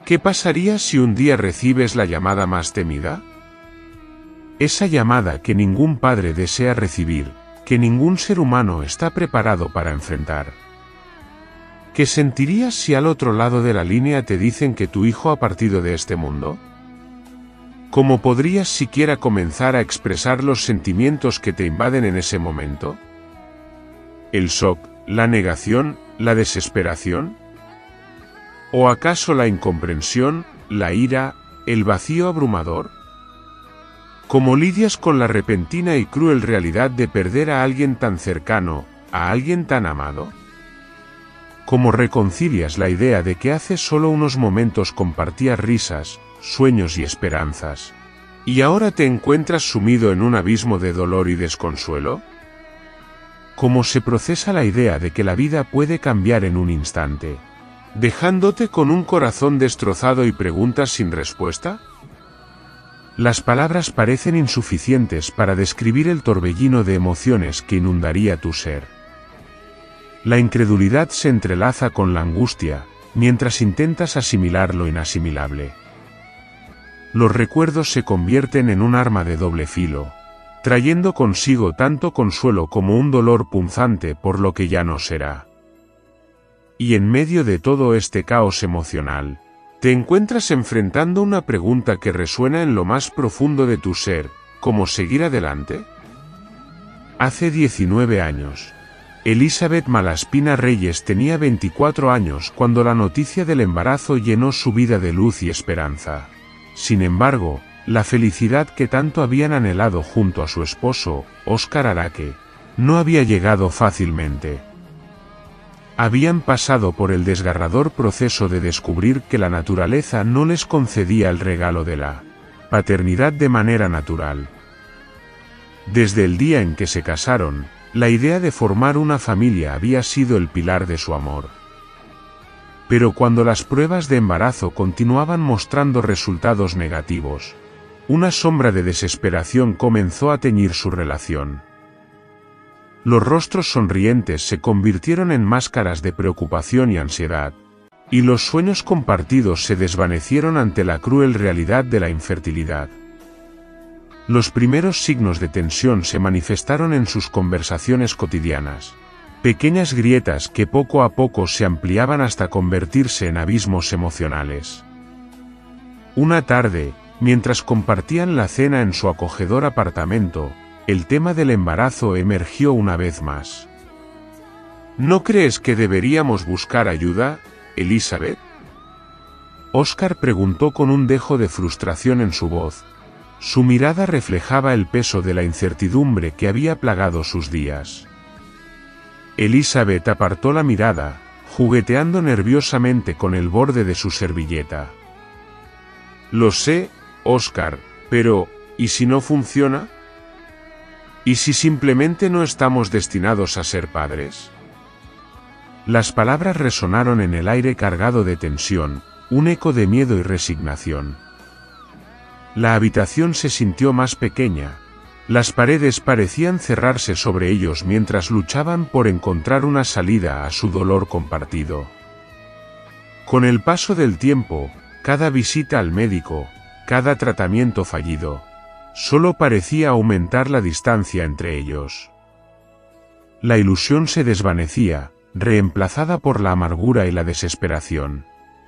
¿Qué pasaría si un día recibes la llamada más temida? Esa llamada que ningún padre desea recibir, que ningún ser humano está preparado para enfrentar. ¿Qué sentirías si al otro lado de la línea te dicen que tu hijo ha partido de este mundo? ¿Cómo podrías siquiera comenzar a expresar los sentimientos que te invaden en ese momento? ¿El shock, la negación, la desesperación? ¿O acaso la incomprensión, la ira, el vacío abrumador? ¿Cómo lidias con la repentina y cruel realidad de perder a alguien tan cercano, a alguien tan amado? ¿Cómo reconcilias la idea de que hace solo unos momentos compartías risas, sueños y esperanzas, y ahora te encuentras sumido en un abismo de dolor y desconsuelo? ¿Cómo se procesa la idea de que la vida puede cambiar en un instante, dejándote con un corazón destrozado y preguntas sin respuesta? Las palabras parecen insuficientes para describir el torbellino de emociones que inundaría tu ser. La incredulidad se entrelaza con la angustia, mientras intentas asimilar lo inasimilable. Los recuerdos se convierten en un arma de doble filo, trayendo consigo tanto consuelo como un dolor punzante por lo que ya no será. Y en medio de todo este caos emocional, te encuentras enfrentando una pregunta que resuena en lo más profundo de tu ser: ¿cómo seguir adelante? Hace 19 años, Elizabeth Malaspina Reyes tenía 24 años cuando la noticia del embarazo llenó su vida de luz y esperanza. Sin embargo, la felicidad que tanto habían anhelado junto a su esposo, Óscar Araque, no había llegado fácilmente. Habían pasado por el desgarrador proceso de descubrir que la naturaleza no les concedía el regalo de la paternidad de manera natural. Desde el día en que se casaron, la idea de formar una familia había sido el pilar de su amor. Pero cuando las pruebas de embarazo continuaban mostrando resultados negativos, una sombra de desesperación comenzó a teñir su relación. Los rostros sonrientes se convirtieron en máscaras de preocupación y ansiedad, y los sueños compartidos se desvanecieron ante la cruel realidad de la infertilidad. Los primeros signos de tensión se manifestaron en sus conversaciones cotidianas, pequeñas grietas que poco a poco se ampliaban hasta convertirse en abismos emocionales. Una tarde, mientras compartían la cena en su acogedor apartamento, el tema del embarazo emergió una vez más. ¿No crees que deberíamos buscar ayuda, Elizabeth? Óscar preguntó con un dejo de frustración en su voz. Su mirada reflejaba el peso de la incertidumbre que había plagado sus días. Elizabeth apartó la mirada, jugueteando nerviosamente con el borde de su servilleta. Lo sé, Óscar, pero ¿y si no funciona? ¿Y si simplemente no estamos destinados a ser padres? Las palabras resonaron en el aire cargado de tensión, un eco de miedo y resignación. La habitación se sintió más pequeña. Las paredes parecían cerrarse sobre ellos mientras luchaban por encontrar una salida a su dolor compartido. Con el paso del tiempo, cada visita al médico, cada tratamiento fallido, solo parecía aumentar la distancia entre ellos. La ilusión se desvanecía, reemplazada por la amargura y la desesperación.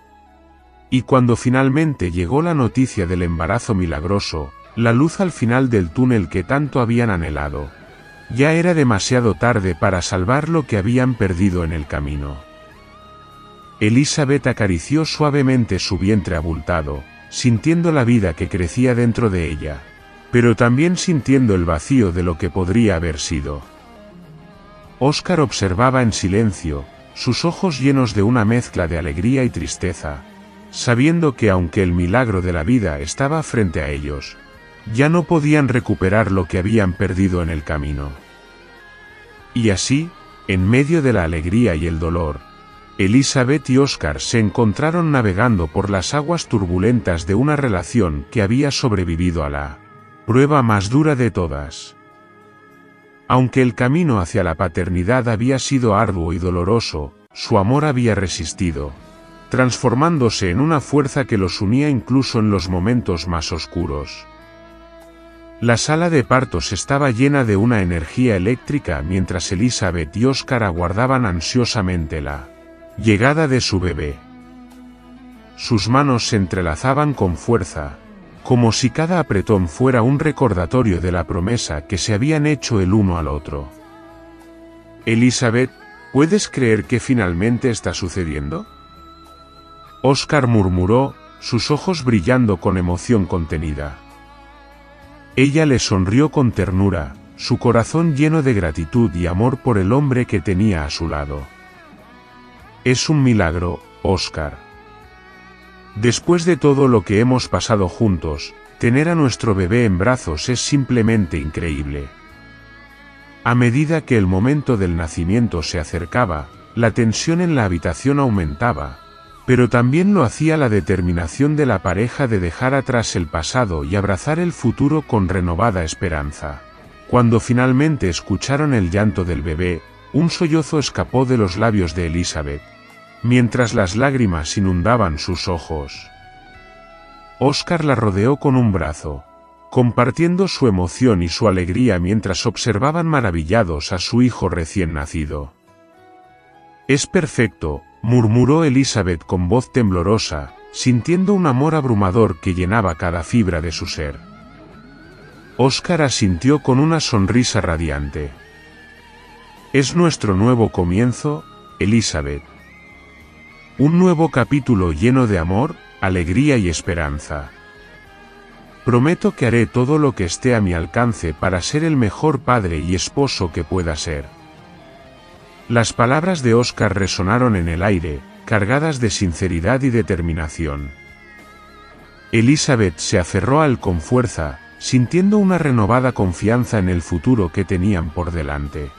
Y cuando finalmente llegó la noticia del embarazo milagroso, la luz al final del túnel que tanto habían anhelado, ya era demasiado tarde para salvar lo que habían perdido en el camino. Elizabeth acarició suavemente su vientre abultado, sintiendo la vida que crecía dentro de ella, pero también sintiendo el vacío de lo que podría haber sido. Óscar observaba en silencio, sus ojos llenos de una mezcla de alegría y tristeza, sabiendo que aunque el milagro de la vida estaba frente a ellos, ya no podían recuperar lo que habían perdido en el camino. Y así, en medio de la alegría y el dolor, Elizabeth y Óscar se encontraron navegando por las aguas turbulentas de una relación que había sobrevivido a la prueba más dura de todas. Aunque el camino hacia la paternidad había sido arduo y doloroso, su amor había resistido, transformándose en una fuerza que los unía incluso en los momentos más oscuros. La sala de partos estaba llena de una energía eléctrica mientras Elizabeth y Oscar aguardaban ansiosamente la llegada de su bebé. Sus manos se entrelazaban con fuerza, como si cada apretón fuera un recordatorio de la promesa que se habían hecho el uno al otro. Elizabeth, ¿puedes creer que finalmente está sucediendo? Oscar murmuró, sus ojos brillando con emoción contenida. Ella le sonrió con ternura, su corazón lleno de gratitud y amor por el hombre que tenía a su lado. Es un milagro, Oscar. Después de todo lo que hemos pasado juntos, tener a nuestro bebé en brazos es simplemente increíble. A medida que el momento del nacimiento se acercaba, la tensión en la habitación aumentaba, pero también lo hacía la determinación de la pareja de dejar atrás el pasado y abrazar el futuro con renovada esperanza. Cuando finalmente escucharon el llanto del bebé, un sollozo escapó de los labios de Elizabeth, mientras las lágrimas inundaban sus ojos. Oscar la rodeó con un brazo, compartiendo su emoción y su alegría mientras observaban maravillados a su hijo recién nacido. «Es perfecto», murmuró Elizabeth con voz temblorosa, sintiendo un amor abrumador que llenaba cada fibra de su ser. Oscar asintió con una sonrisa radiante. «Es nuestro nuevo comienzo, Elizabeth. Un nuevo capítulo lleno de amor, alegría y esperanza. Prometo que haré todo lo que esté a mi alcance para ser el mejor padre y esposo que pueda ser». Las palabras de Oscar resonaron en el aire, cargadas de sinceridad y determinación. Elizabeth se aferró a él con fuerza, sintiendo una renovada confianza en el futuro que tenían por delante.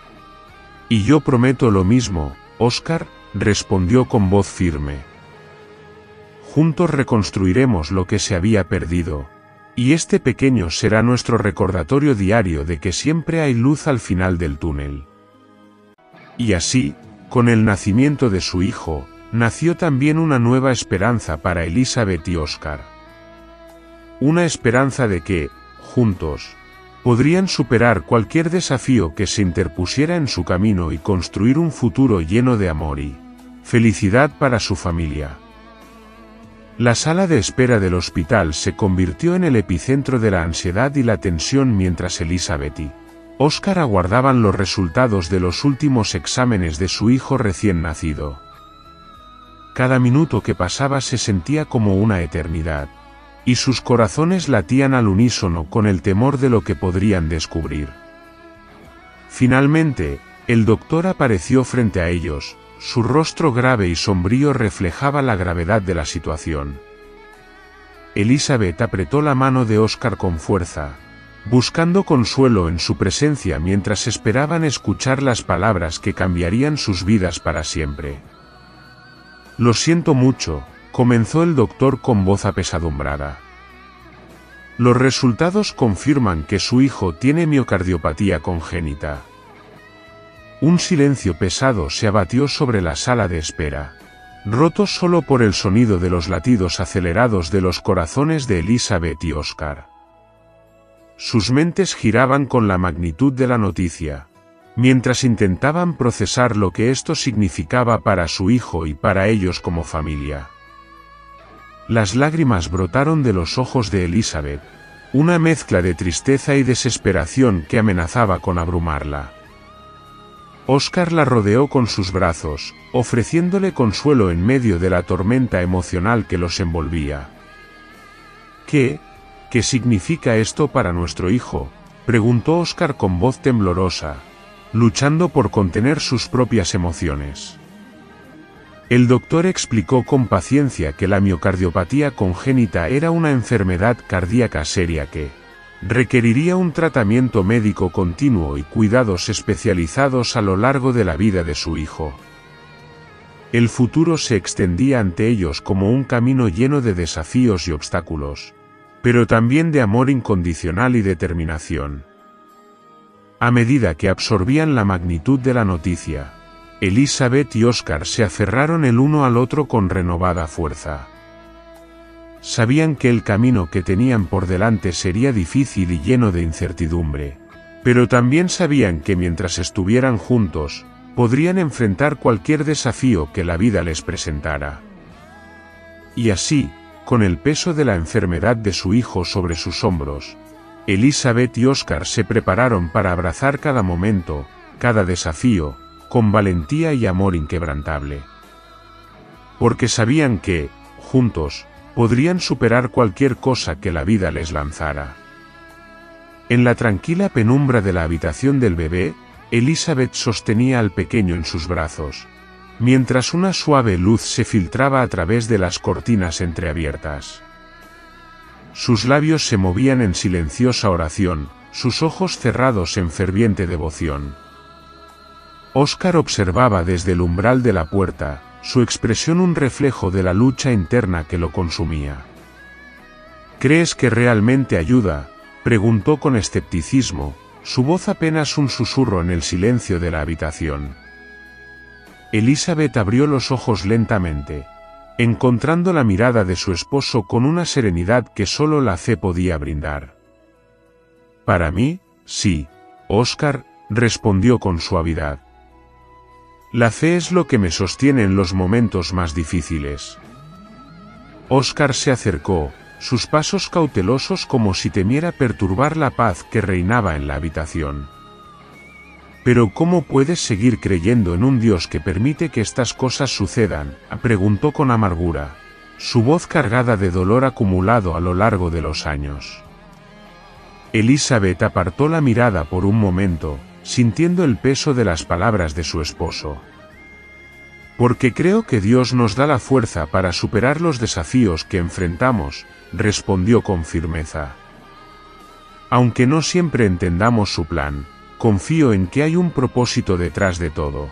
«Y yo prometo lo mismo, Oscar», respondió con voz firme. «Juntos reconstruiremos lo que se había perdido, y este pequeño será nuestro recordatorio diario de que siempre hay luz al final del túnel». Y así, con el nacimiento de su hijo, nació también una nueva esperanza para Elizabeth y Oscar. Una esperanza de que, juntos, podrían superar cualquier desafío que se interpusiera en su camino y construir un futuro lleno de amor y felicidad para su familia. La sala de espera del hospital se convirtió en el epicentro de la ansiedad y la tensión mientras Elizabeth y Oscar aguardaban los resultados de los últimos exámenes de su hijo recién nacido. Cada minuto que pasaba se sentía como una eternidad, y sus corazones latían al unísono con el temor de lo que podrían descubrir. Finalmente, el doctor apareció frente a ellos, su rostro grave y sombrío reflejaba la gravedad de la situación. Elizabeth apretó la mano de Oscar con fuerza, buscando consuelo en su presencia mientras esperaban escuchar las palabras que cambiarían sus vidas para siempre. «Lo siento mucho», comenzó el doctor con voz apesadumbrada. «Los resultados confirman que su hijo tiene miocardiopatía congénita». Un silencio pesado se abatió sobre la sala de espera, roto solo por el sonido de los latidos acelerados de los corazones de Elizabeth y Oscar. Sus mentes giraban con la magnitud de la noticia, mientras intentaban procesar lo que esto significaba para su hijo y para ellos como familia. Las lágrimas brotaron de los ojos de Elizabeth, una mezcla de tristeza y desesperación que amenazaba con abrumarla. Oscar la rodeó con sus brazos, ofreciéndole consuelo en medio de la tormenta emocional que los envolvía. ¿Qué significa esto para nuestro hijo?, preguntó Oscar con voz temblorosa, luchando por contener sus propias emociones. El doctor explicó con paciencia que la miocardiopatía congénita era una enfermedad cardíaca seria que requeriría un tratamiento médico continuo y cuidados especializados a lo largo de la vida de su hijo. El futuro se extendía ante ellos como un camino lleno de desafíos y obstáculos, pero también de amor incondicional y determinación. A medida que absorbían la magnitud de la noticia, Elizabeth y Oscar se aferraron el uno al otro con renovada fuerza. Sabían que el camino que tenían por delante sería difícil y lleno de incertidumbre, pero también sabían que mientras estuvieran juntos, podrían enfrentar cualquier desafío que la vida les presentara. Y así, con el peso de la enfermedad de su hijo sobre sus hombros, Elizabeth y Oscar se prepararon para abrazar cada momento, cada desafío, con valentía y amor inquebrantable. Porque sabían que, juntos, podrían superar cualquier cosa que la vida les lanzara. En la tranquila penumbra de la habitación del bebé, Elizabeth sostenía al pequeño en sus brazos, mientras una suave luz se filtraba a través de las cortinas entreabiertas. Sus labios se movían en silenciosa oración, sus ojos cerrados en ferviente devoción. Oscar observaba desde el umbral de la puerta, su expresión un reflejo de la lucha interna que lo consumía. ¿Crees que realmente ayuda?, preguntó con escepticismo, su voz apenas un susurro en el silencio de la habitación. Elizabeth abrió los ojos lentamente, encontrando la mirada de su esposo con una serenidad que solo la fe podía brindar. «Para mí, sí», Oscar respondió con suavidad. «La fe es lo que me sostiene en los momentos más difíciles». Oscar se acercó, sus pasos cautelosos como si temiera perturbar la paz que reinaba en la habitación. «¿Pero cómo puedes seguir creyendo en un Dios que permite que estas cosas sucedan?», preguntó con amargura, su voz cargada de dolor acumulado a lo largo de los años. Elizabeth apartó la mirada por un momento, sintiendo el peso de las palabras de su esposo. «Porque creo que Dios nos da la fuerza para superar los desafíos que enfrentamos», respondió con firmeza. «Aunque no siempre entendamos su plan, confío en que hay un propósito detrás de todo».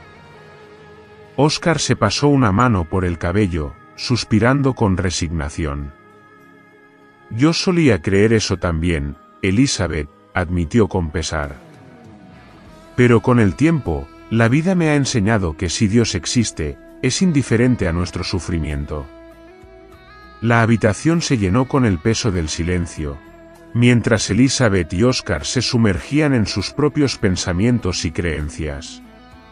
Oscar se pasó una mano por el cabello, suspirando con resignación. «Yo solía creer eso también», Elizabeth admitió con pesar. «Pero con el tiempo, la vida me ha enseñado que si Dios existe, es indiferente a nuestro sufrimiento». La habitación se llenó con el peso del silencio, mientras Elizabeth y Oscar se sumergían en sus propios pensamientos y creencias.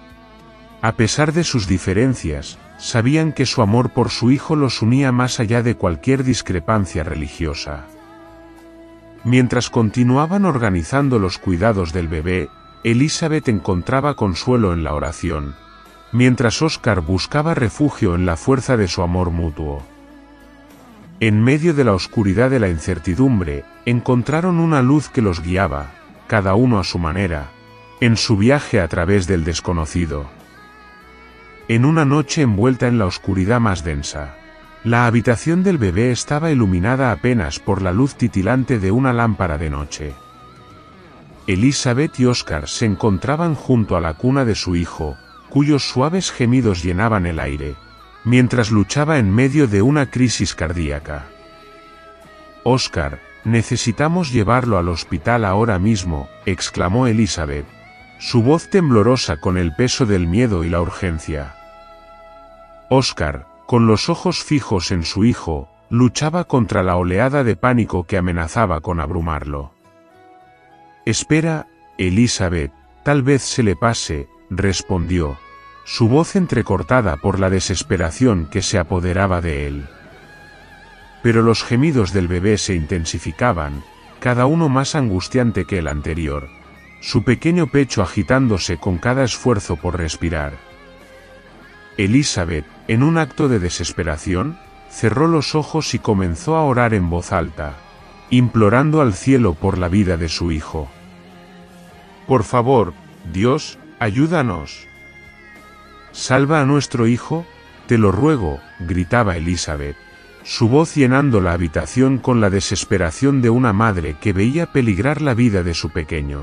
A pesar de sus diferencias, sabían que su amor por su hijo los unía más allá de cualquier discrepancia religiosa. Mientras continuaban organizando los cuidados del bebé, Elizabeth encontraba consuelo en la oración, mientras Oscar buscaba refugio en la fuerza de su amor mutuo. En medio de la oscuridad de la incertidumbre, encontraron una luz que los guiaba, cada uno a su manera, en su viaje a través del desconocido. En una noche envuelta en la oscuridad más densa, la habitación del bebé estaba iluminada apenas por la luz titilante de una lámpara de noche. Elizabeth y Oscar se encontraban junto a la cuna de su hijo, cuyos suaves gemidos llenaban el aire, mientras luchaba en medio de una crisis cardíaca. «Oscar, necesitamos llevarlo al hospital ahora mismo», exclamó Elizabeth, su voz temblorosa con el peso del miedo y la urgencia. Oscar, con los ojos fijos en su hijo, luchaba contra la oleada de pánico que amenazaba con abrumarlo. «Espera, Elizabeth, tal vez se le pase», respondió, su voz entrecortada por la desesperación que se apoderaba de él. Pero los gemidos del bebé se intensificaban, cada uno más angustiante que el anterior, su pequeño pecho agitándose con cada esfuerzo por respirar. Elizabeth, en un acto de desesperación, cerró los ojos y comenzó a orar en voz alta, implorando al cielo por la vida de su hijo. «Por favor, Dios, ayúdanos. Salva a nuestro hijo, te lo ruego», gritaba Elizabeth, su voz llenando la habitación con la desesperación de una madre que veía peligrar la vida de su pequeño.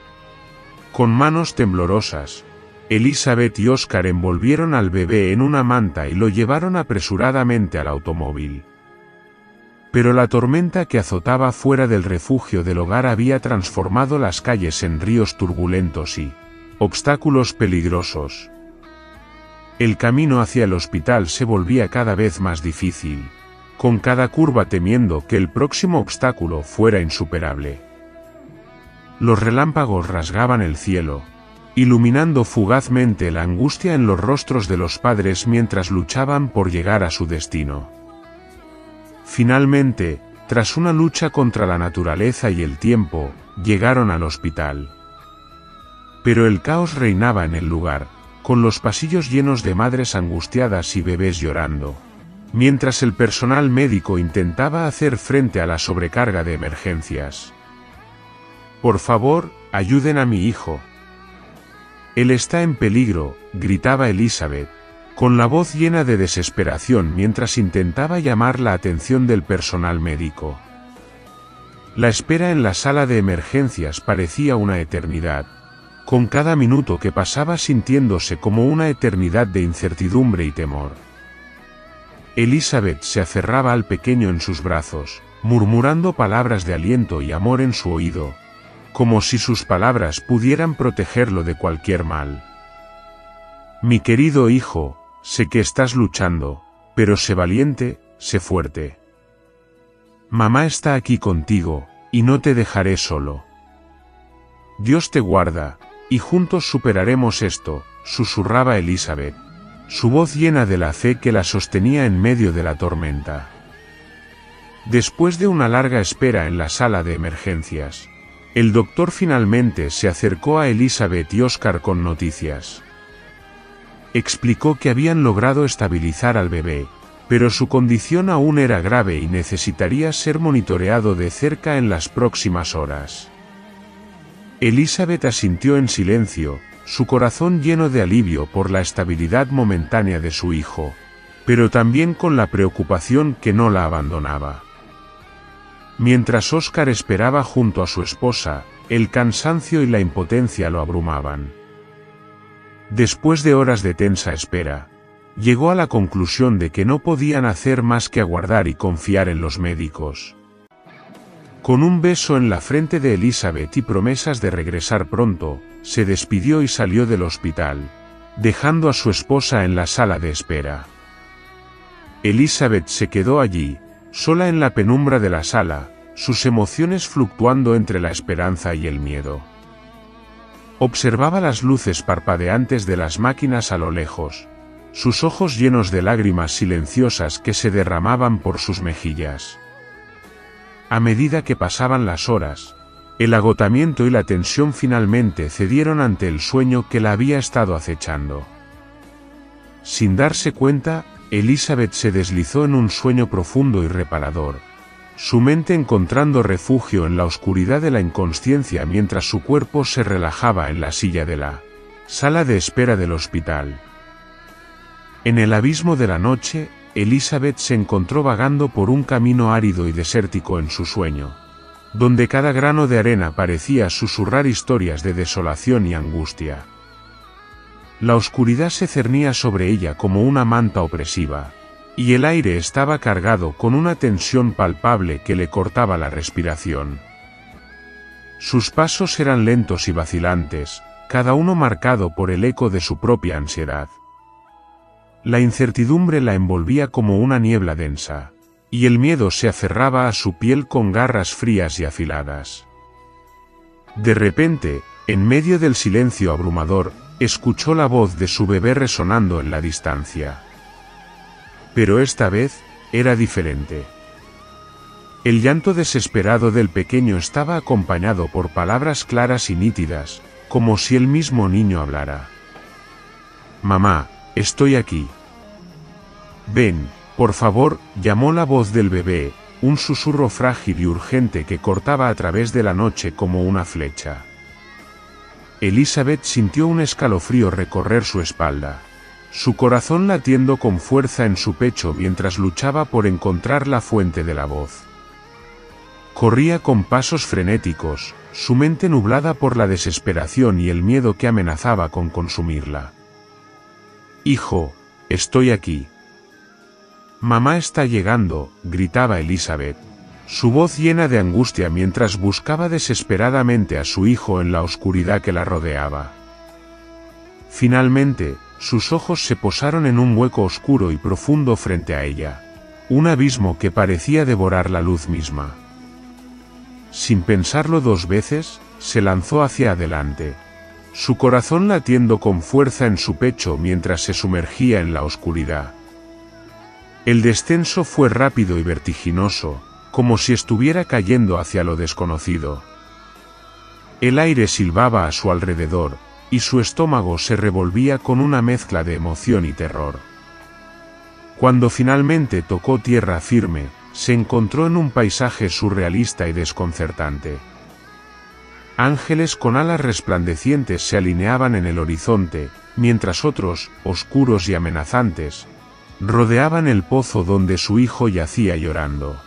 Con manos temblorosas, Elizabeth y Oscar envolvieron al bebé en una manta y lo llevaron apresuradamente al automóvil. Pero la tormenta que azotaba fuera del refugio del hogar había transformado las calles en ríos turbulentos y obstáculos peligrosos. El camino hacia el hospital se volvía cada vez más difícil, con cada curva temiendo que el próximo obstáculo fuera insuperable. Los relámpagos rasgaban el cielo, iluminando fugazmente la angustia en los rostros de los padres mientras luchaban por llegar a su destino. Finalmente, tras una lucha contra la naturaleza y el tiempo, llegaron al hospital. Pero el caos reinaba en el lugar, con los pasillos llenos de madres angustiadas y bebés llorando, mientras el personal médico intentaba hacer frente a la sobrecarga de emergencias. «Por favor, ayuden a mi hijo. Él está en peligro», gritaba Elizabeth, con la voz llena de desesperación mientras intentaba llamar la atención del personal médico. La espera en la sala de emergencias parecía una eternidad, con cada minuto que pasaba sintiéndose como una eternidad de incertidumbre y temor. Elizabeth se aferraba al pequeño en sus brazos, murmurando palabras de aliento y amor en su oído, como si sus palabras pudieran protegerlo de cualquier mal. «Mi querido hijo, sé que estás luchando, pero sé valiente, sé fuerte. Mamá está aquí contigo, y no te dejaré solo. Dios te guarda, y juntos superaremos esto», susurraba Elizabeth, su voz llena de la fe que la sostenía en medio de la tormenta. Después de una larga espera en la sala de emergencias, el doctor finalmente se acercó a Elizabeth y Oscar con noticias. Explicó que habían logrado estabilizar al bebé, pero su condición aún era grave y necesitaría ser monitoreado de cerca en las próximas horas. Elizabeth asintió en silencio, su corazón lleno de alivio por la estabilidad momentánea de su hijo, pero también con la preocupación que no la abandonaba. Mientras Oscar esperaba junto a su esposa, el cansancio y la impotencia lo abrumaban. Después de horas de tensa espera, llegó a la conclusión de que no podían hacer más que aguardar y confiar en los médicos. Con un beso en la frente de Elizabeth y promesas de regresar pronto, se despidió y salió del hospital, dejando a su esposa en la sala de espera. Elizabeth se quedó allí, sola en la penumbra de la sala, sus emociones fluctuando entre la esperanza y el miedo. Observaba las luces parpadeantes de las máquinas a lo lejos, sus ojos llenos de lágrimas silenciosas que se derramaban por sus mejillas. A medida que pasaban las horas, el agotamiento y la tensión finalmente cedieron ante el sueño que la había estado acechando. Sin darse cuenta, Elizabeth se deslizó en un sueño profundo y reparador, su mente encontrando refugio en la oscuridad de la inconsciencia mientras su cuerpo se relajaba en la silla de la sala de espera del hospital. En el abismo de la noche, Elizabeth se encontró vagando por un camino árido y desértico en su sueño, donde cada grano de arena parecía susurrar historias de desolación y angustia. La oscuridad se cernía sobre ella como una manta opresiva, y el aire estaba cargado con una tensión palpable que le cortaba la respiración. Sus pasos eran lentos y vacilantes, cada uno marcado por el eco de su propia ansiedad. La incertidumbre la envolvía como una niebla densa, y el miedo se aferraba a su piel con garras frías y afiladas. De repente, en medio del silencio abrumador, escuchó la voz de su bebé resonando en la distancia. Pero esta vez, era diferente. El llanto desesperado del pequeño estaba acompañado por palabras claras y nítidas, como si el mismo niño hablara. «Mamá, estoy aquí. Ven, por favor», llamó la voz del bebé, un susurro frágil y urgente que cortaba a través de la noche como una flecha. Elizabeth sintió un escalofrío recorrer su espalda, su corazón latiendo con fuerza en su pecho mientras luchaba por encontrar la fuente de la voz. Corría con pasos frenéticos, su mente nublada por la desesperación y el miedo que amenazaba con consumirla. «Hijo, estoy aquí». «Mamá está llegando», gritaba Elizabeth, su voz llena de angustia mientras buscaba desesperadamente a su hijo en la oscuridad que la rodeaba. Finalmente, sus ojos se posaron en un hueco oscuro y profundo frente a ella. Un abismo que parecía devorar la luz misma. Sin pensarlo dos veces, se lanzó hacia adelante. Su corazón latiendo con fuerza en su pecho mientras se sumergía en la oscuridad. El descenso fue rápido y vertiginoso, como si estuviera cayendo hacia lo desconocido. El aire silbaba a su alrededor, y su estómago se revolvía con una mezcla de emoción y terror. Cuando finalmente tocó tierra firme, se encontró en un paisaje surrealista y desconcertante. Ángeles con alas resplandecientes se alineaban en el horizonte, mientras otros, oscuros y amenazantes, rodeaban el pozo donde su hijo yacía llorando.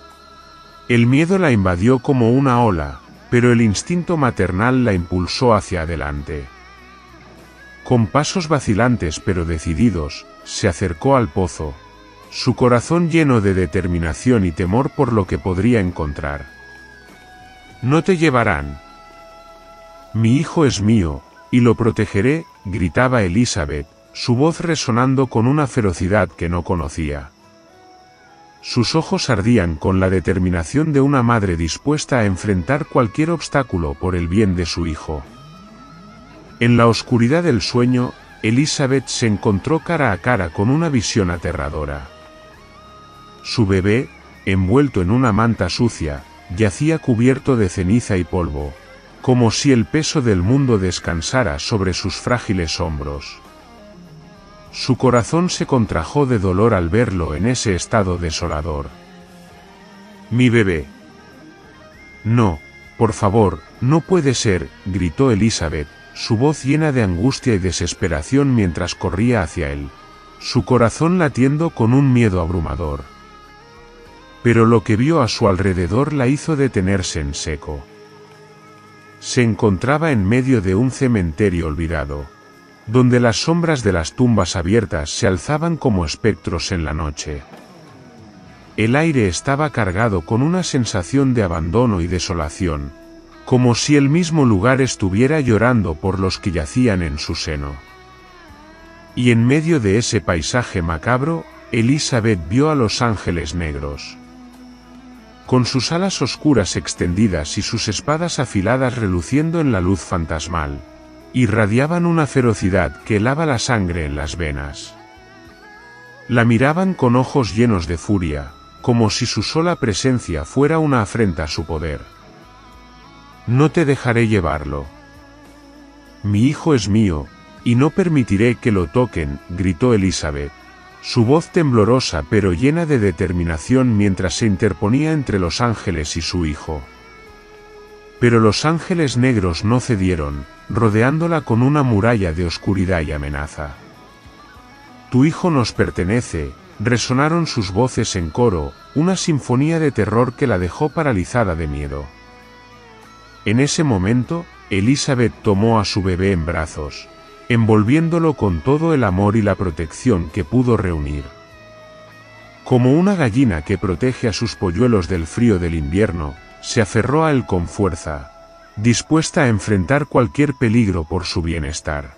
El miedo la invadió como una ola, pero el instinto maternal la impulsó hacia adelante. Con pasos vacilantes pero decididos, se acercó al pozo, su corazón lleno de determinación y temor por lo que podría encontrar. «No te llevarán. Mi hijo es mío, y lo protegeré», gritaba Elizabeth, su voz resonando con una ferocidad que no conocía. Sus ojos ardían con la determinación de una madre dispuesta a enfrentar cualquier obstáculo por el bien de su hijo. En la oscuridad del sueño, Elizabeth se encontró cara a cara con una visión aterradora. Su bebé, envuelto en una manta sucia, yacía cubierto de ceniza y polvo, como si el peso del mundo descansara sobre sus frágiles hombros. Su corazón se contrajo de dolor al verlo en ese estado desolador. «Mi bebé». «No, por favor, no puede ser», gritó Elizabeth, su voz llena de angustia y desesperación mientras corría hacia él, su corazón latiendo con un miedo abrumador. Pero lo que vio a su alrededor la hizo detenerse en seco. Se encontraba en medio de un cementerio olvidado, donde las sombras de las tumbas abiertas se alzaban como espectros en la noche. El aire estaba cargado con una sensación de abandono y desolación, como si el mismo lugar estuviera llorando por los que yacían en su seno. Y en medio de ese paisaje macabro, Elizabeth vio a los ángeles negros. Con sus alas oscuras extendidas y sus espadas afiladas reluciendo en la luz fantasmal, irradiaban una ferocidad que helaba la sangre en las venas. La miraban con ojos llenos de furia, como si su sola presencia fuera una afrenta a su poder. «No te dejaré llevarlo. Mi hijo es mío, y no permitiré que lo toquen», gritó Elizabeth, su voz temblorosa pero llena de determinación mientras se interponía entre los ángeles y su hijo. Pero los ángeles negros no cedieron, rodeándola con una muralla de oscuridad y amenaza. «Tu hijo nos pertenece», resonaron sus voces en coro, una sinfonía de terror que la dejó paralizada de miedo. En ese momento, Elizabeth tomó a su bebé en brazos, envolviéndolo con todo el amor y la protección que pudo reunir. Como una gallina que protege a sus polluelos del frío del invierno, se aferró a él con fuerza, dispuesta a enfrentar cualquier peligro por su bienestar.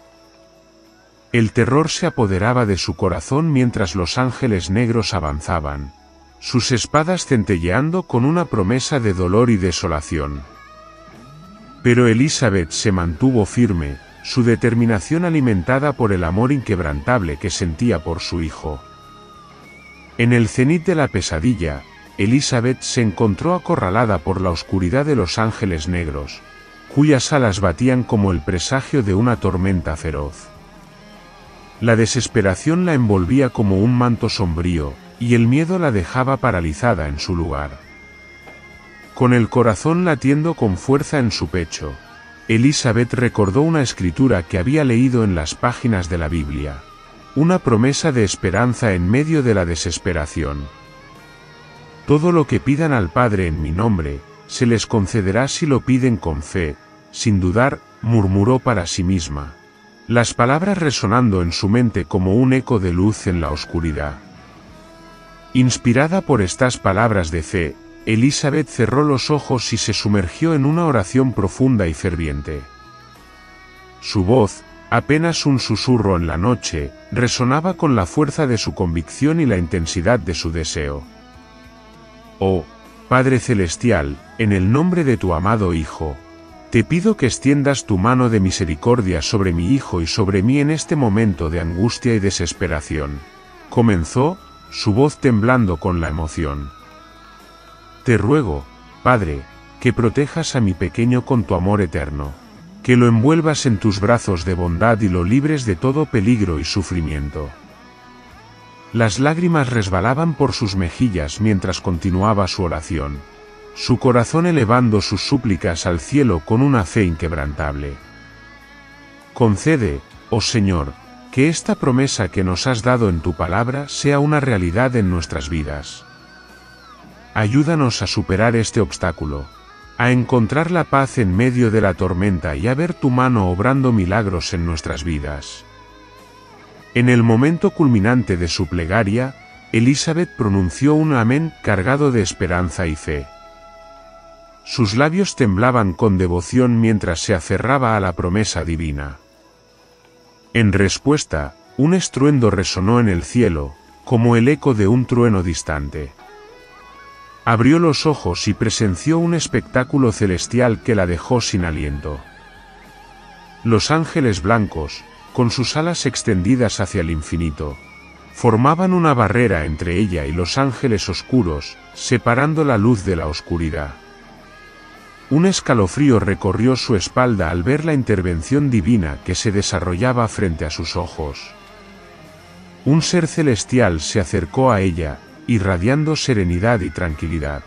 El terror se apoderaba de su corazón mientras los ángeles negros avanzaban, sus espadas centelleando con una promesa de dolor y desolación. Pero Elizabeth se mantuvo firme, su determinación alimentada por el amor inquebrantable que sentía por su hijo. En el cenit de la pesadilla, Elizabeth se encontró acorralada por la oscuridad de los ángeles negros, cuyas alas batían como el presagio de una tormenta feroz. La desesperación la envolvía como un manto sombrío, y el miedo la dejaba paralizada en su lugar. Con el corazón latiendo con fuerza en su pecho, Elizabeth recordó una escritura que había leído en las páginas de la Biblia, una promesa de esperanza en medio de la desesperación. «Todo lo que pidan al Padre en mi nombre, se les concederá si lo piden con fe», sin dudar, murmuró para sí misma, las palabras resonando en su mente como un eco de luz en la oscuridad. Inspirada por estas palabras de fe, Elizabeth cerró los ojos y se sumergió en una oración profunda y ferviente. Su voz, Apenas un susurro en la noche, resonaba con la fuerza de su convicción y la intensidad de su deseo. Oh, Padre Celestial, en el nombre de tu amado Hijo, te pido que extiendas tu mano de misericordia sobre mi hijo y sobre mí en este momento de angustia y desesperación. Comenzó, su voz temblando con la emoción. Te ruego, Padre, que protejas a mi pequeño con tu amor eterno, que lo envuelvas en tus brazos de bondad y lo libres de todo peligro y sufrimiento. Las lágrimas resbalaban por sus mejillas mientras continuaba su oración, su corazón elevando sus súplicas al cielo con una fe inquebrantable. Concede, oh Señor, que esta promesa que nos has dado en tu palabra sea una realidad en nuestras vidas. Ayúdanos a superar este obstáculo, a encontrar la paz en medio de la tormenta y a ver tu mano obrando milagros en nuestras vidas. En el momento culminante de su plegaria, Elizabeth pronunció un amén cargado de esperanza y fe. Sus labios temblaban con devoción mientras se aferraba a la promesa divina. En respuesta, un estruendo resonó en el cielo, como el eco de un trueno distante. Abrió los ojos y presenció un espectáculo celestial que la dejó sin aliento. Los ángeles blancos, con sus alas extendidas hacia el infinito, formaban una barrera entre ella y los ángeles oscuros, separando la luz de la oscuridad. Un escalofrío recorrió su espalda al ver la intervención divina que se desarrollaba frente a sus ojos. Un ser celestial se acercó a ella, irradiando serenidad y tranquilidad.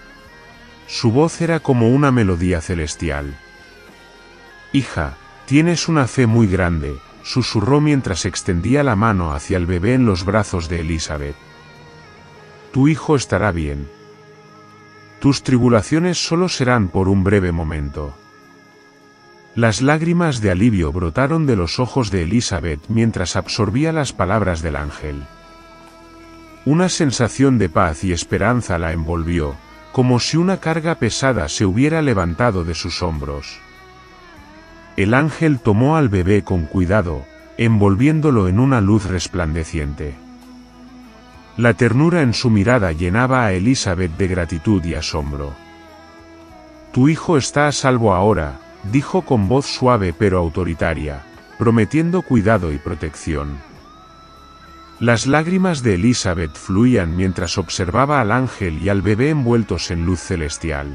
Su voz era como una melodía celestial. «Hija, tienes una fe muy grande», susurró mientras extendía la mano hacia el bebé en los brazos de Elizabeth. «Tu hijo estará bien. Tus tribulaciones solo serán por un breve momento». Las lágrimas de alivio brotaron de los ojos de Elizabeth mientras absorbía las palabras del ángel. Una sensación de paz y esperanza la envolvió, como si una carga pesada se hubiera levantado de sus hombros. El ángel tomó al bebé con cuidado, envolviéndolo en una luz resplandeciente. La ternura en su mirada llenaba a Elizabeth de gratitud y asombro. «Tu hijo está a salvo ahora», dijo con voz suave pero autoritaria, prometiendo cuidado y protección. Las lágrimas de Elizabeth fluían mientras observaba al ángel y al bebé envueltos en luz celestial.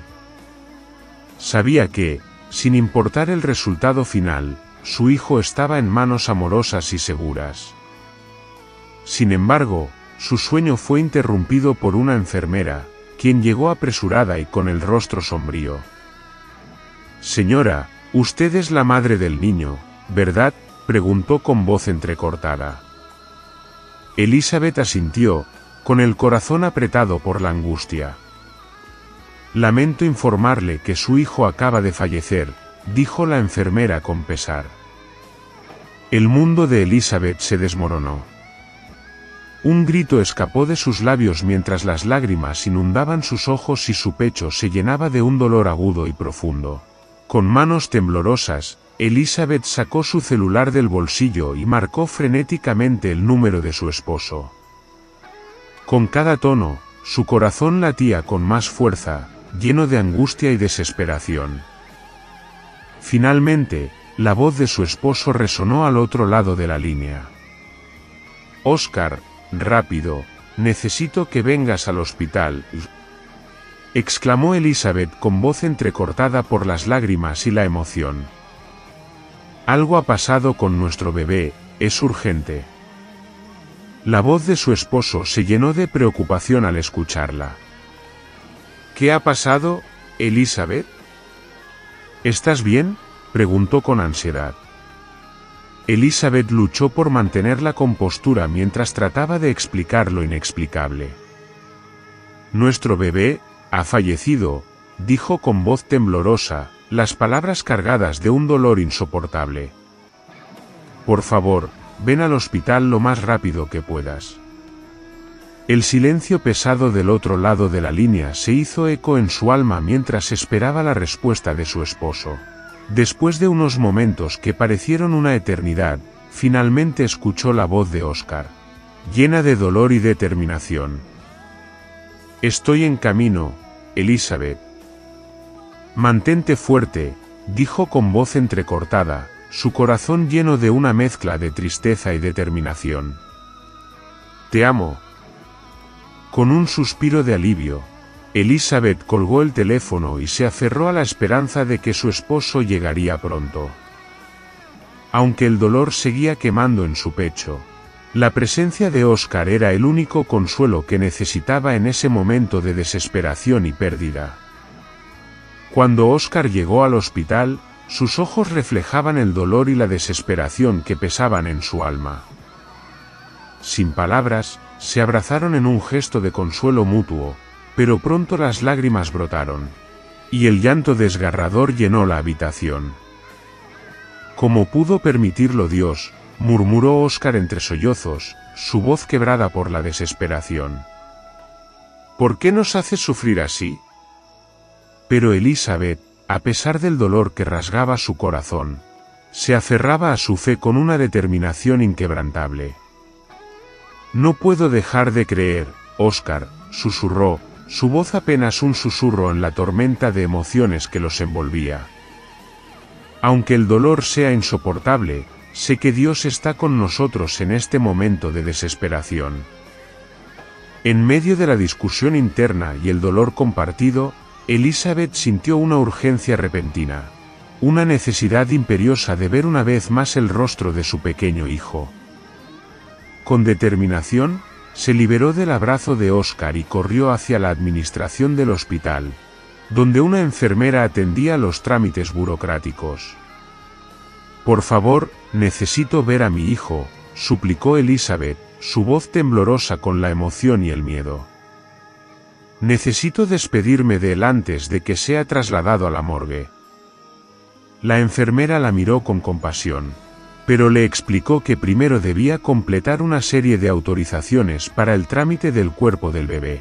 Sabía que, sin importar el resultado final, su hijo estaba en manos amorosas y seguras. Sin embargo, su sueño fue interrumpido por una enfermera, quien llegó apresurada y con el rostro sombrío. «Señora, usted es la madre del niño, ¿verdad?», preguntó con voz entrecortada. Elizabeth asintió, con el corazón apretado por la angustia. «Lamento informarle que su hijo acaba de fallecer», dijo la enfermera con pesar. El mundo de Elizabeth se desmoronó. Un grito escapó de sus labios mientras las lágrimas inundaban sus ojos y su pecho se llenaba de un dolor agudo y profundo. Con manos temblorosas, Elizabeth sacó su celular del bolsillo y marcó frenéticamente el número de su esposo. Con cada tono, su corazón latía con más fuerza, lleno de angustia y desesperación. Finalmente, la voz de su esposo resonó al otro lado de la línea. «Oscar, rápido, necesito que vengas al hospital», exclamó Elizabeth con voz entrecortada por las lágrimas y la emoción. «Algo ha pasado con nuestro bebé, es urgente». La voz de su esposo se llenó de preocupación al escucharla. «¿Qué ha pasado, Elizabeth? ¿Estás bien?», preguntó con ansiedad. Elizabeth luchó por mantener la compostura mientras trataba de explicar lo inexplicable. «Nuestro bebé ha fallecido», dijo con voz temblorosa, las palabras cargadas de un dolor insoportable. «Por favor, ven al hospital lo más rápido que puedas». El silencio pesado del otro lado de la línea se hizo eco en su alma mientras esperaba la respuesta de su esposo. Después de unos momentos que parecieron una eternidad, finalmente escuchó la voz de Oscar, llena de dolor y determinación. «Estoy en camino, Elizabeth». «Mantente fuerte», dijo con voz entrecortada, su corazón lleno de una mezcla de tristeza y determinación. «Te amo». Con un suspiro de alivio, Elizabeth colgó el teléfono y se aferró a la esperanza de que su esposo llegaría pronto. Aunque el dolor seguía quemando en su pecho, la presencia de Oscar era el único consuelo que necesitaba en ese momento de desesperación y pérdida. Cuando Oscar llegó al hospital, sus ojos reflejaban el dolor y la desesperación que pesaban en su alma. Sin palabras, se abrazaron en un gesto de consuelo mutuo, pero pronto las lágrimas brotaron, y el llanto desgarrador llenó la habitación. «Como pudo permitirlo Dios», murmuró Oscar entre sollozos, su voz quebrada por la desesperación. «¿Por qué nos haces sufrir así?» Pero Elizabeth, a pesar del dolor que rasgaba su corazón, se aferraba a su fe con una determinación inquebrantable. «No puedo dejar de creer, Oscar», susurró, su voz apenas un susurro en la tormenta de emociones que los envolvía. «Aunque el dolor sea insoportable, sé que Dios está con nosotros en este momento de desesperación». En medio de la discusión interna y el dolor compartido, Elizabeth sintió una urgencia repentina, una necesidad imperiosa de ver una vez más el rostro de su pequeño hijo. Con determinación, se liberó del abrazo de Oscar y corrió hacia la administración del hospital, donde una enfermera atendía los trámites burocráticos. «Por favor, necesito ver a mi hijo», suplicó Elizabeth, su voz temblorosa con la emoción y el miedo. «Necesito despedirme de él antes de que sea trasladado a la morgue». La enfermera la miró con compasión, pero le explicó que primero debía completar una serie de autorizaciones para el trámite del cuerpo del bebé.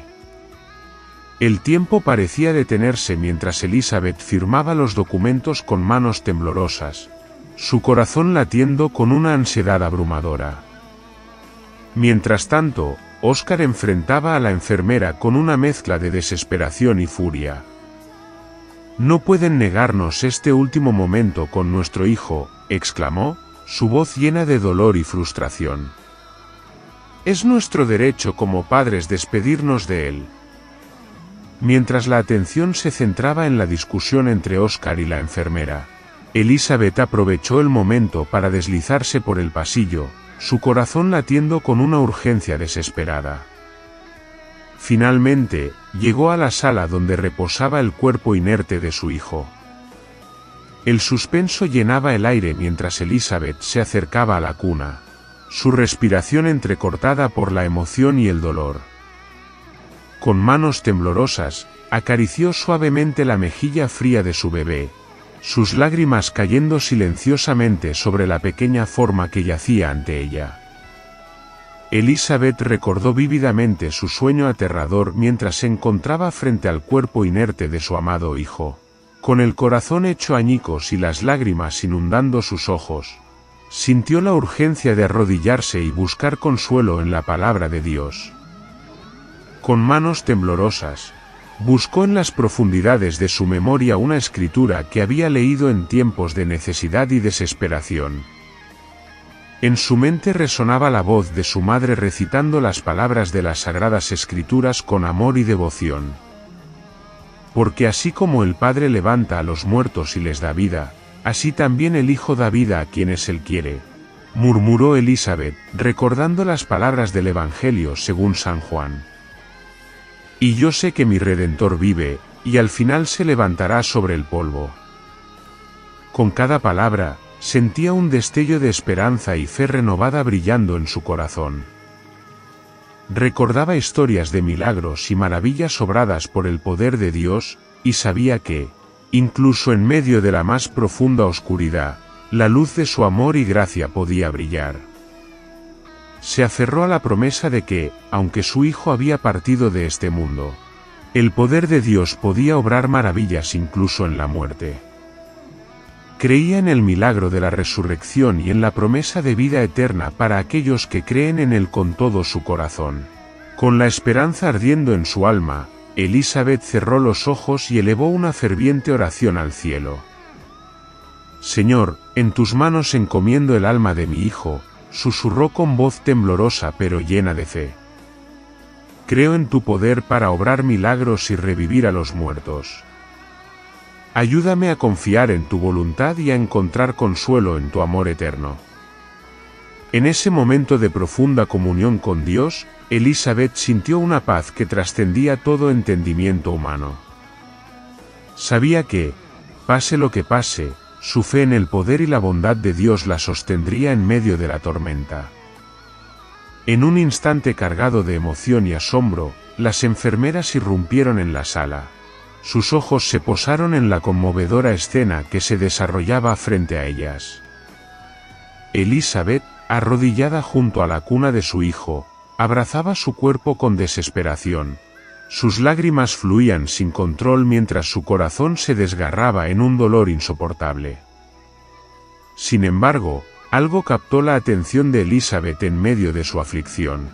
El tiempo parecía detenerse mientras Elizabeth firmaba los documentos con manos temblorosas, su corazón latiendo con una ansiedad abrumadora. Mientras tanto, Oscar enfrentaba a la enfermera con una mezcla de desesperación y furia. «No pueden negarnos este último momento con nuestro hijo», exclamó, su voz llena de dolor y frustración. «Es nuestro derecho como padres despedirnos de él». Mientras la atención se centraba en la discusión entre Oscar y la enfermera, Elizabeth aprovechó el momento para deslizarse por el pasillo, su corazón latiendo con una urgencia desesperada. Finalmente, llegó a la sala donde reposaba el cuerpo inerte de su hijo. El suspenso llenaba el aire mientras Elizabeth se acercaba a la cuna, su respiración entrecortada por la emoción y el dolor. Con manos temblorosas, acarició suavemente la mejilla fría de su bebé, sus lágrimas cayendo silenciosamente sobre la pequeña forma que yacía ante ella. Elizabeth recordó vívidamente su sueño aterrador mientras se encontraba frente al cuerpo inerte de su amado hijo. Con el corazón hecho añicos y las lágrimas inundando sus ojos, sintió la urgencia de arrodillarse y buscar consuelo en la palabra de Dios. Con manos temblorosas, buscó en las profundidades de su memoria una escritura que había leído en tiempos de necesidad y desesperación. En su mente resonaba la voz de su madre recitando las palabras de las Sagradas Escrituras con amor y devoción. Porque así como el Padre levanta a los muertos y les da vida, así también el Hijo da vida a quienes Él quiere, murmuró Elizabeth, recordando las palabras del Evangelio según San Juan. Y yo sé que mi Redentor vive, y al final se levantará sobre el polvo. Con cada palabra, sentía un destello de esperanza y fe renovada brillando en su corazón. Recordaba historias de milagros y maravillas obradas por el poder de Dios, y sabía que, incluso en medio de la más profunda oscuridad, la luz de su amor y gracia podía brillar. Se aferró a la promesa de que, aunque su hijo había partido de este mundo, el poder de Dios podía obrar maravillas incluso en la muerte. Creía en el milagro de la resurrección y en la promesa de vida eterna para aquellos que creen en él con todo su corazón. Con la esperanza ardiendo en su alma, Elizabeth cerró los ojos y elevó una ferviente oración al cielo. Señor, en tus manos encomiendo el alma de mi hijo, susurró con voz temblorosa pero llena de fe. Creo en tu poder para obrar milagros y revivir a los muertos. Ayúdame a confiar en tu voluntad y a encontrar consuelo en tu amor eterno. En ese momento de profunda comunión con Dios, Elizabeth sintió una paz que trascendía todo entendimiento humano. Sabía que, pase lo que pase, su fe en el poder y la bondad de Dios la sostendría en medio de la tormenta. En un instante cargado de emoción y asombro, las enfermeras irrumpieron en la sala. Sus ojos se posaron en la conmovedora escena que se desarrollaba frente a ellas. Elizabeth, arrodillada junto a la cuna de su hijo, abrazaba su cuerpo con desesperación. Sus lágrimas fluían sin control mientras su corazón se desgarraba en un dolor insoportable. Sin embargo, algo captó la atención de Elizabeth en medio de su aflicción.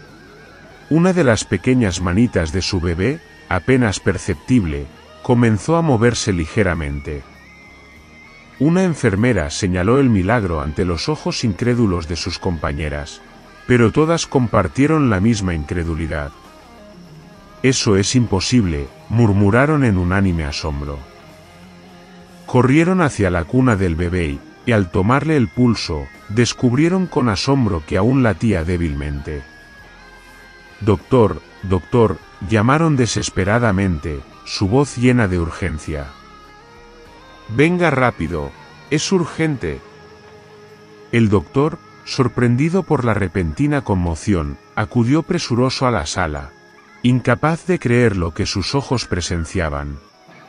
Una de las pequeñas manitas de su bebé, apenas perceptible, comenzó a moverse ligeramente. Una enfermera señaló el milagro ante los ojos incrédulos de sus compañeras, pero todas compartieron la misma incredulidad. «Eso es imposible», murmuraron en unánime asombro. Corrieron hacia la cuna del bebé y al tomarle el pulso, descubrieron con asombro que aún latía débilmente. «Doctor, doctor», llamaron desesperadamente, su voz llena de urgencia. «Venga rápido, es urgente». El doctor, sorprendido por la repentina conmoción, acudió presuroso a la sala, incapaz de creer lo que sus ojos presenciaban.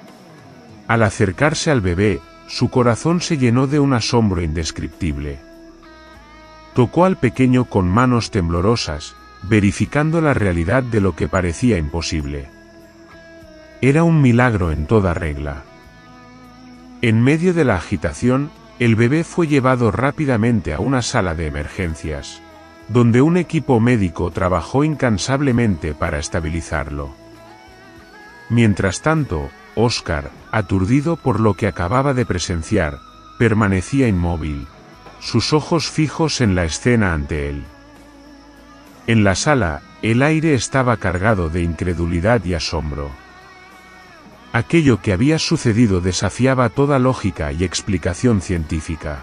Al acercarse al bebé, su corazón se llenó de un asombro indescriptible. Tocó al pequeño con manos temblorosas, verificando la realidad de lo que parecía imposible. Era un milagro en toda regla. En medio de la agitación, el bebé fue llevado rápidamente a una sala de emergencias, donde un equipo médico trabajó incansablemente para estabilizarlo. Mientras tanto, Oscar, aturdido por lo que acababa de presenciar, permanecía inmóvil, sus ojos fijos en la escena ante él. En la sala, el aire estaba cargado de incredulidad y asombro. Aquello que había sucedido desafiaba toda lógica y explicación científica.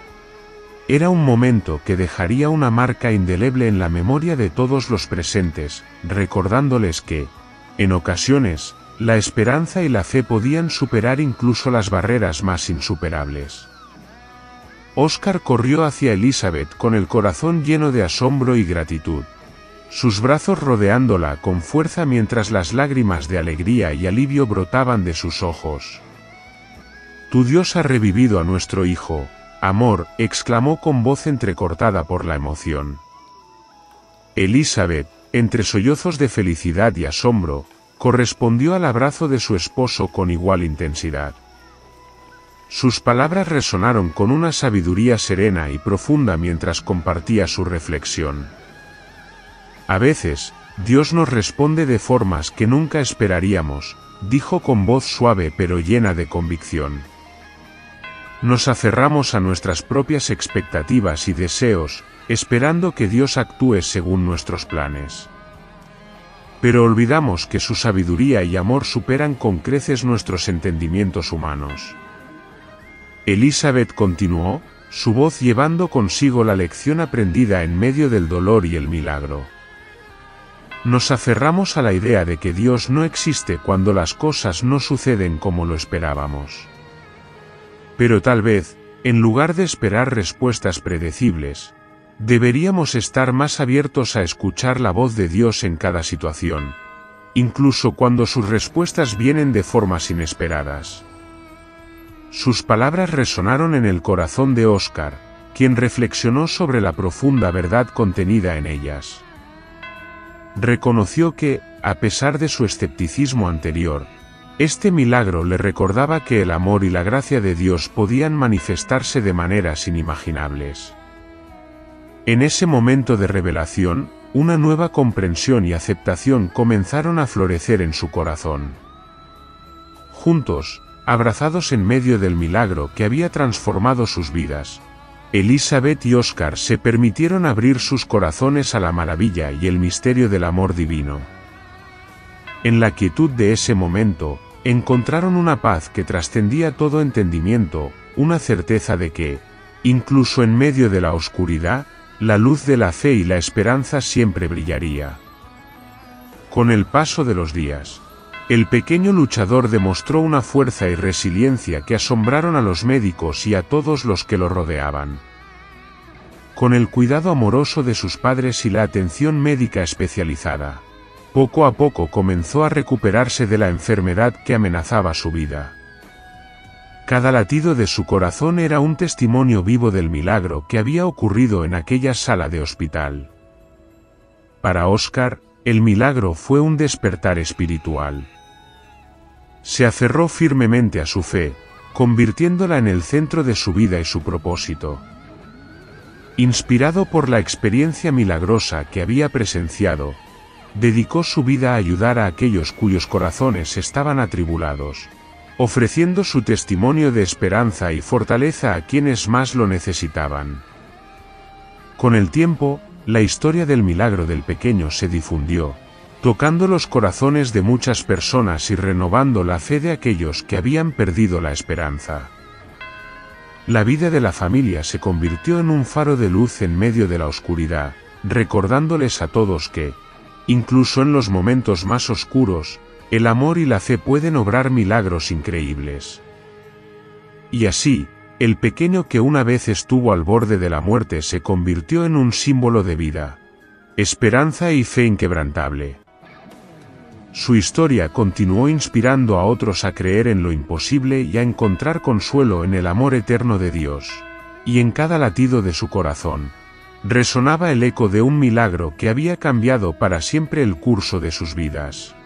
Era un momento que dejaría una marca indeleble en la memoria de todos los presentes, recordándoles que, en ocasiones, la esperanza y la fe podían superar incluso las barreras más insuperables. Oscar corrió hacia Elizabeth con el corazón lleno de asombro y gratitud, sus brazos rodeándola con fuerza mientras las lágrimas de alegría y alivio brotaban de sus ojos. «Tu Dios ha revivido a nuestro hijo, amor», exclamó con voz entrecortada por la emoción. Elizabeth, entre sollozos de felicidad y asombro, correspondió al abrazo de su esposo con igual intensidad. Sus palabras resonaron con una sabiduría serena y profunda mientras compartía su reflexión. «A veces, Dios nos responde de formas que nunca esperaríamos», dijo con voz suave pero llena de convicción. «Nos aferramos a nuestras propias expectativas y deseos, esperando que Dios actúe según nuestros planes. Pero olvidamos que su sabiduría y amor superan con creces nuestros entendimientos humanos». Elizabeth continuó, su voz llevando consigo la lección aprendida en medio del dolor y el milagro. «Nos aferramos a la idea de que Dios no existe cuando las cosas no suceden como lo esperábamos. Pero tal vez, en lugar de esperar respuestas predecibles, deberíamos estar más abiertos a escuchar la voz de Dios en cada situación, incluso cuando sus respuestas vienen de formas inesperadas». Sus palabras resonaron en el corazón de Oscar, quien reflexionó sobre la profunda verdad contenida en ellas. Reconoció que, a pesar de su escepticismo anterior, Este milagro le recordaba que el amor y la gracia de Dios podían manifestarse de maneras inimaginables. En ese momento de revelación, una nueva comprensión y aceptación comenzaron a florecer en su corazón. Juntos, abrazados en medio del milagro que había transformado sus vidas, Elizabeth y Oscar se permitieron abrir sus corazones a la maravilla y el misterio del amor divino. En la quietud de ese momento, encontraron una paz que trascendía todo entendimiento, una certeza de que, incluso en medio de la oscuridad, la luz de la fe y la esperanza siempre brillaría. Con el paso de los días, el pequeño luchador demostró una fuerza y resiliencia que asombraron a los médicos y a todos los que lo rodeaban. Con el cuidado amoroso de sus padres y la atención médica especializada, poco a poco comenzó a recuperarse de la enfermedad que amenazaba su vida. Cada latido de su corazón era un testimonio vivo del milagro que había ocurrido en aquella sala de hospital. Para Oscar, el milagro fue un despertar espiritual. Se aferró firmemente a su fe, convirtiéndola en el centro de su vida y su propósito. Inspirado por la experiencia milagrosa que había presenciado, dedicó su vida a ayudar a aquellos cuyos corazones estaban atribulados, ofreciendo su testimonio de esperanza y fortaleza a quienes más lo necesitaban. Con el tiempo, la historia del milagro del pequeño se difundió, tocando los corazones de muchas personas y renovando la fe de aquellos que habían perdido la esperanza. La vida de la familia se convirtió en un faro de luz en medio de la oscuridad, recordándoles a todos que, incluso en los momentos más oscuros, el amor y la fe pueden obrar milagros increíbles. Y así, el pequeño que una vez estuvo al borde de la muerte se convirtió en un símbolo de vida, esperanza y fe inquebrantable. Su historia continuó inspirando a otros a creer en lo imposible y a encontrar consuelo en el amor eterno de Dios. Y en cada latido de su corazón, resonaba el eco de un milagro que había cambiado para siempre el curso de sus vidas.